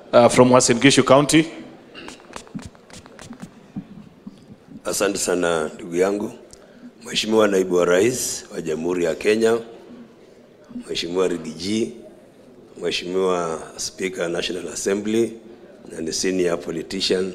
from Uasin Gishu County. Asante sana ndugu yangu. Mheshimiwa Naibu wa Rais wa Jamhuri ya Kenya, Mheshimiwa Rigiji, Mheshimiwa Speaker National Assembly na the senior politician,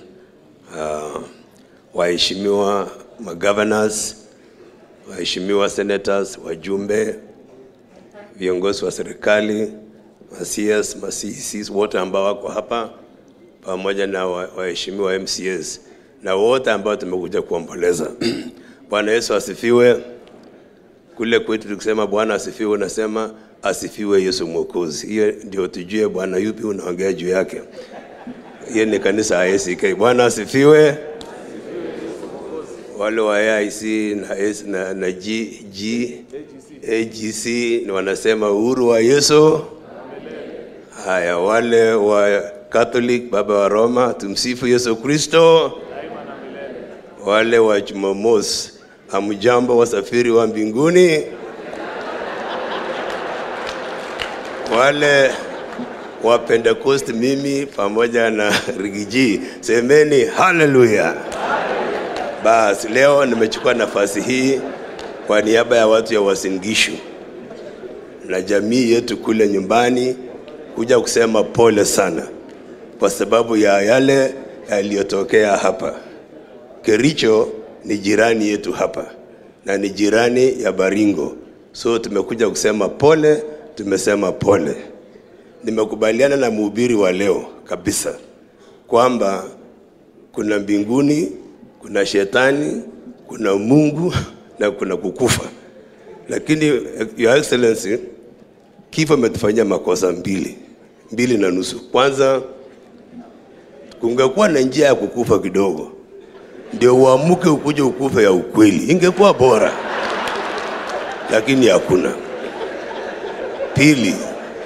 waheshimiwa governors, waheshimiwa senators, wajumbe, viongozi wa serikali, CS, CCs, wote ambao wako hapa, pamoja na waheshimiwa MCAs na wote ambao tumekuja kuomboleza. Bwana Yesu asifiwe. Kule kwetu tukisema Bwana asifiwe, unasema asifiwe Yesu Mwokozi. Hiyo ndio tujue Bwana yupi unaongea juu yake. Hiyo ni kanisa ACK. Bwana asifiwe. Wale wa AIC na AGC wanasema uhuru wa Yesu. Haya, wale wa Catholic, Baba wa Roma, tumsifu Yesu Kristo. Wale wa Jumamosi, hamjambo wasafiri wa mbinguni. Wale wa Pentecost, mimi pamoja na Rigiji, semeni haleluya. Basi leo nimechukua nafasi hii kwa niaba ya watu ya Uasin Gishu na jamii yetu kule nyumbani kuja kusema pole sana kwa sababu ya yale yaliyotokea hapa. Kericho ni jirani yetu hapa na ni jirani ya Baringo. So tumekuja kusema pole, tumesema pole. Nimekubaliana na mhubiri wa leo kabisa kwamba kuna mbinguni, kuna shetani, kuna Mungu na kuna kukufa. Lakini Your Excellency, kifo umetufanyia makosa mbili na nusu. Kwanza, kungekuwa na njia ya kukufa kidogo ndio uamuke ukuje ukufa ya ukweli, ingekuwa bora, lakini hakuna. Pili,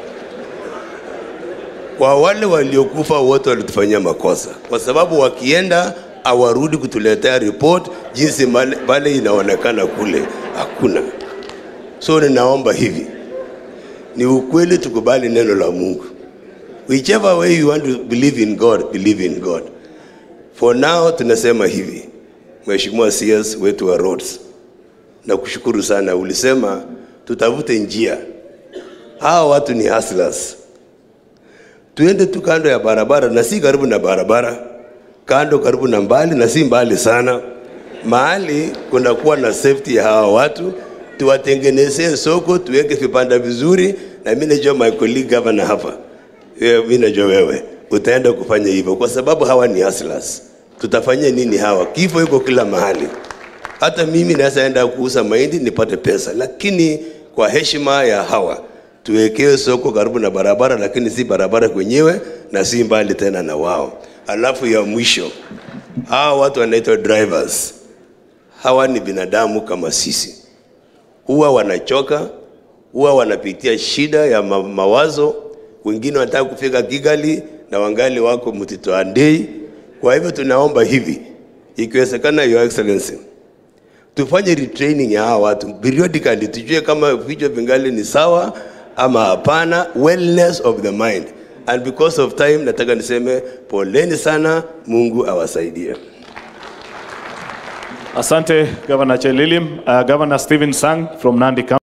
kwa wale waliokufa wote walitufanyia makosa, kwa sababu wakienda awarudi kutuletea report jinsi bale inaonekana kule, hakuna. So ninaomba hivi, ni ukweli tukubali neno la Mungu. Whichever way you want to believe in God, believe in God. For now tunasema hivi, Mheshimiwa CS wetu wa roads, na kushukuru sana, ulisema tutafute njia. Hawa watu ni hustlers. Tuende tu kando ya barabara, na si karibu na barabara, kando karibu na mbali na si mbali sana. Mahali kuna kuwa na safety ya hawa watu, tuwatengenezee soko, tuweke vibanda vizuri, na mimi najua my colleague governor hapa. Mimi najua wewe utaenda kufanya hivyo kwa sababu hawa ni hustlers. Tutafanya nini hawa? Kifo iko kila mahali. Hata mimi naweza enda kuuza mahindi nipate pesa, lakini kwa heshima ya hawa tuwekee soko karibu na barabara, lakini si barabara kwenyewe na si mbali tena na wao. Alafu ya mwisho, hawa watu wanaitwa drivers. Hawa ni binadamu kama sisi. Huwa wanachoka, huwa wanapitia shida ya mawazo. Wengine wanataka kufika Kigali na wangali wako Mtito Andei. Kwa hivyo tunaomba hivi, ikiwezekana Your Excellency, tufanye retraining ya hawa watu periodically, tujue kama vichwa vingali ni sawa ama hapana, wellness of the mind. And because of time, nataka niseme poleni sana, Mungu awasaidie. Asante Governor Chelilim. Governor Stephen Sang from Nandi County.